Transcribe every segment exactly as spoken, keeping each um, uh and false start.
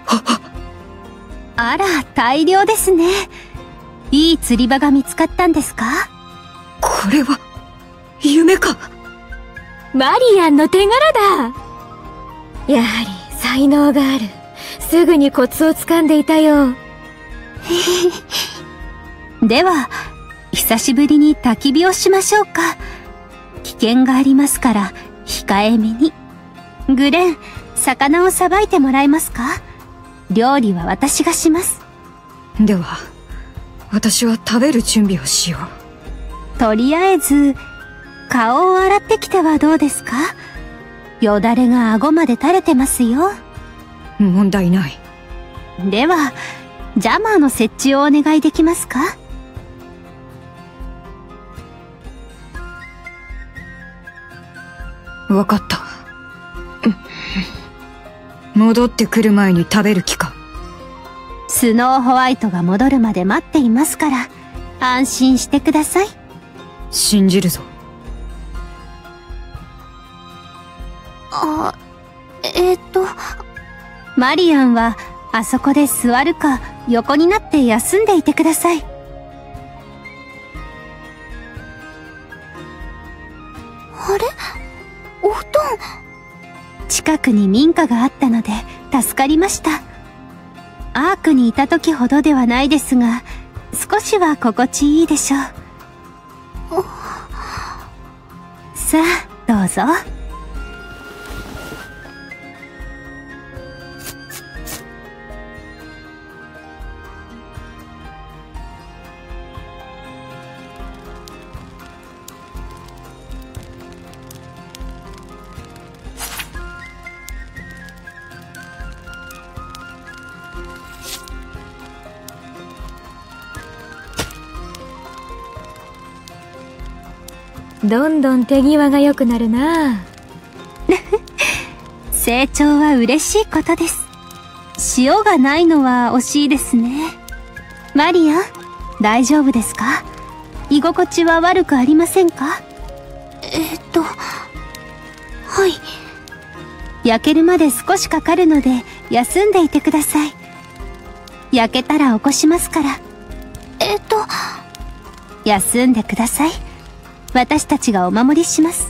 あら、大量ですね。いい釣り場が見つかったんですか？ これは、夢か。 マリアンの手柄だ。やはり才能がある。すぐにコツをつかんでいたよ。 では、久しぶりに焚き火をしましょうか。危険がありますから、控えめに。グレン、魚をさばいてもらえますか？料理は私がします。 では、私は食べる準備をしよう。とりあえず、顔を洗ってきてはどうですか？よだれが顎まで垂れてますよ。 問題ない。 では、ジャマーの設置をお願いできますか？ わかった。戻ってくる前に食べる気か。 スノーホワイトが戻るまで待っていますから、安心してください。 信じるぞ。 あ、えー、っと、マリアンはあそこで座るか横になって休んでいてください。あれ？お布団。近くに民家があったので助かりました。アークにいた時ほどではないですが、少しは心地いいでしょう。さあ、どうぞ。 どんどん手際が良くなるな。 成長は嬉しいことです。塩がないのは惜しいですね。マリア、大丈夫ですか？居心地は悪くありませんか？えっと、はい。焼けるまで少しかかるので休んでいてください。焼けたら起こしますから。えっと、休んでください。私たちがお守りします。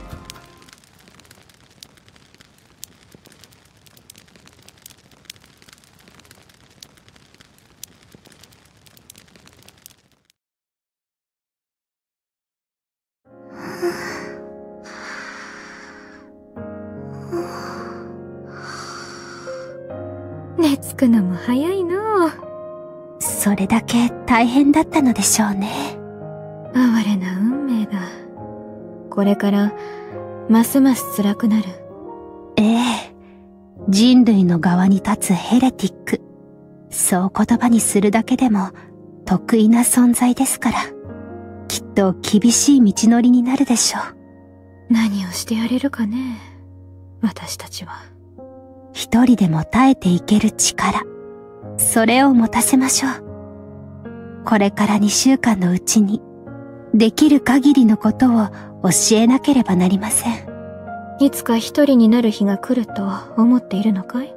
寝つくのも早いの。 それだけ大変だったのでしょうね。 哀れな運命だ。これからますます辛くなる。 ええ、人類の側に立つヘレティック、そう言葉にするだけでも得意な存在ですから、きっと厳しい道のりになるでしょう。 何をしてやれるかね、私たちは。 一人でも耐えていける力、それを持たせましょう。これからにしゅうかんのうちにできる限りのことを教えなければなりません。 いつか一人になる日が来ると思っているのかい？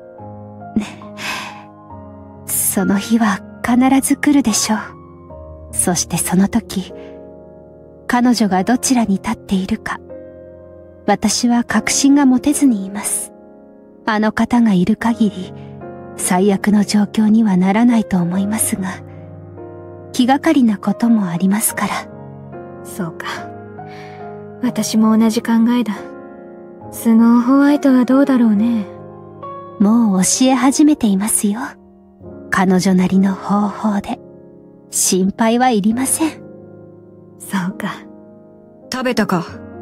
その日は必ず来るでしょう。そしてその時、彼女がどちらに立っているか、私は確信が持てずにいます。あの方がいる限り、最悪の状況にはならないと思いますが、気がかりなこともありますから。 そうか。私も同じ考えだ。スノーホワイトはどうだろうね。 もう教え始めていますよ。彼女なりの方法で。心配はいりません。 そうか。 食べたか？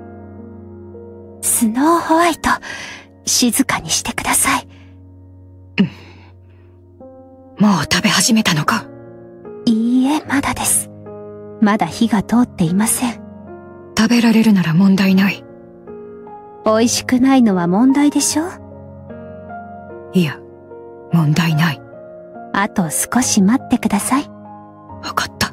スノーホワイト、静かにしてください。 うん、もう食べ始めたのか？ いいえ、まだです。まだ火が通っていません。 食べられるなら問題ない。 美味しくないのは問題でしょ？ いや、問題ない。 あと少し待ってください。 わかった。